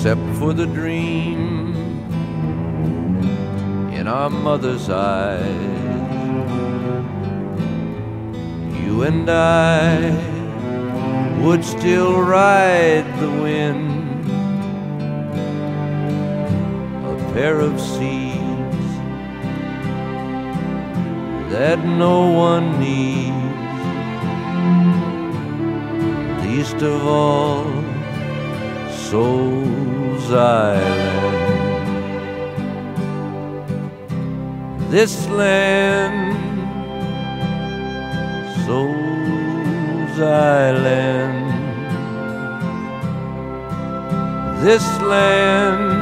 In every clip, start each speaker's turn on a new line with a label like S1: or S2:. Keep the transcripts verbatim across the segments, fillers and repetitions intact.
S1: except for the dream in our mother's eyes. You and I would still ride the wind, a pair of seas that no one needs, least of all Soul's Island. This land, Soul's Island. This land,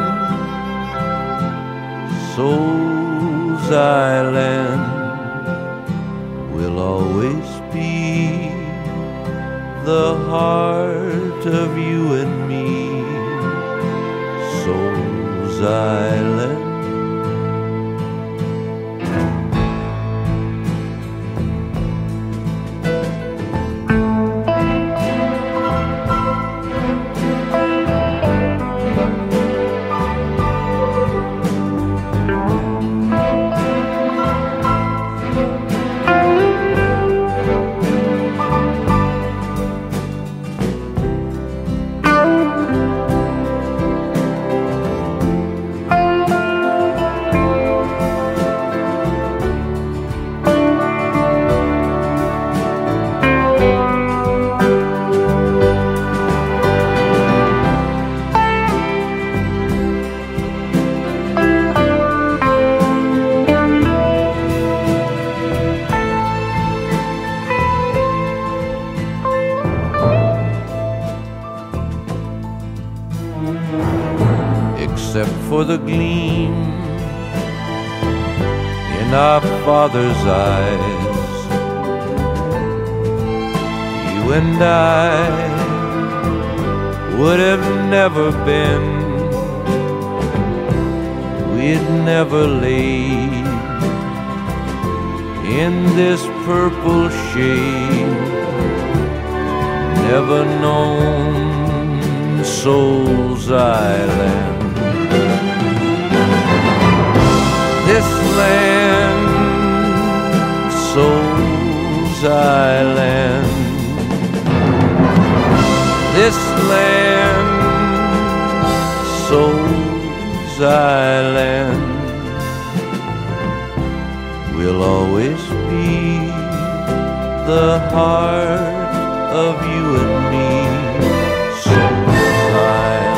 S1: Soul's Island, will always be the heart of you and me, Soul's Island. Except for the gleam in our father's eyes, you and I would have never been, we'd never laid in this purple shade, never known Soul's Island. This land, Soul's Island. This land, Soul's Island, will always be the heart of you and me, Soul's Island.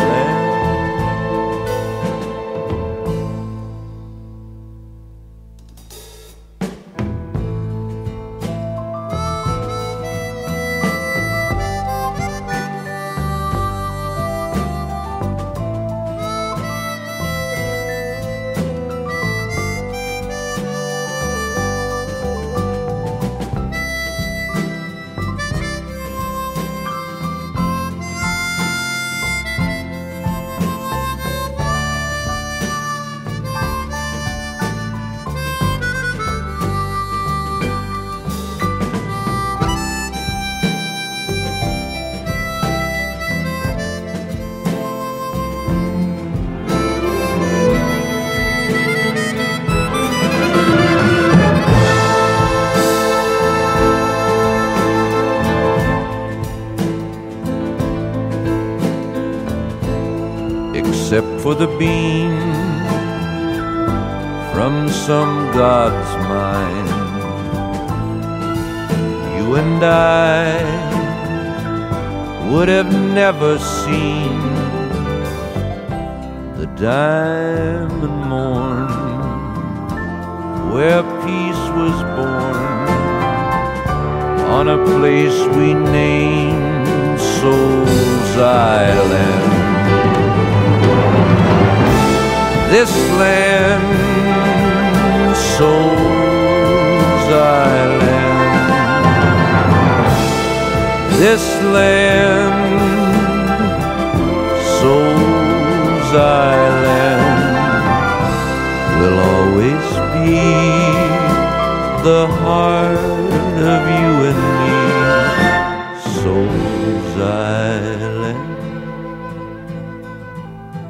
S1: Except for the beam from some god's mind, you and I would have never seen the diamond morn where peace was born on a place we named Soul's Island. This land, Soul's Island. This land, Soul's Island, will always be the heart of you and me, Soul's Island.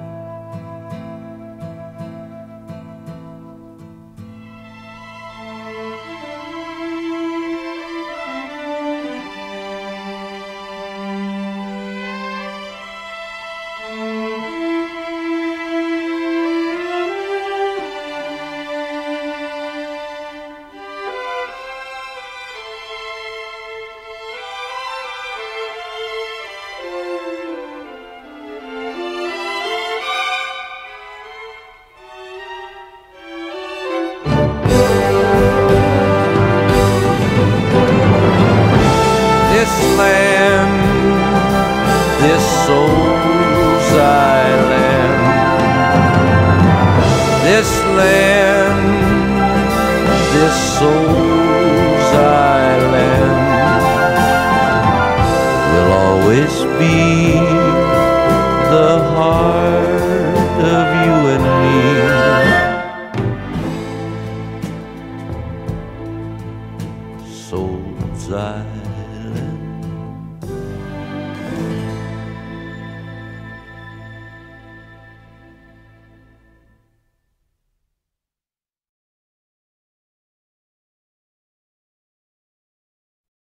S1: Souls Island.